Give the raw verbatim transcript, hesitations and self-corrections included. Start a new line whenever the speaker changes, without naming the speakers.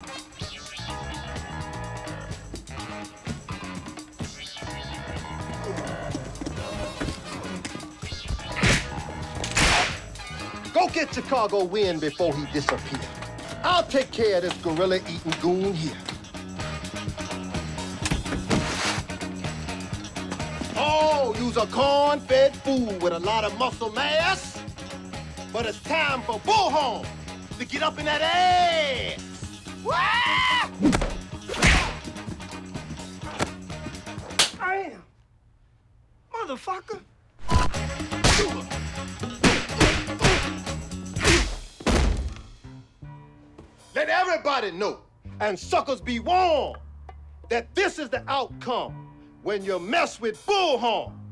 Go get Chicago Wind before he disappears. I'll take care of this gorilla-eating goon here. Oh, you's a corn-fed fool with a lot of muscle mass. But it's time for Bullhorn to get up in that ass. Wah!
Damn. Motherfucker.
Let everybody know, and suckers be warned, that this is the outcome when you mess with Bullhorn.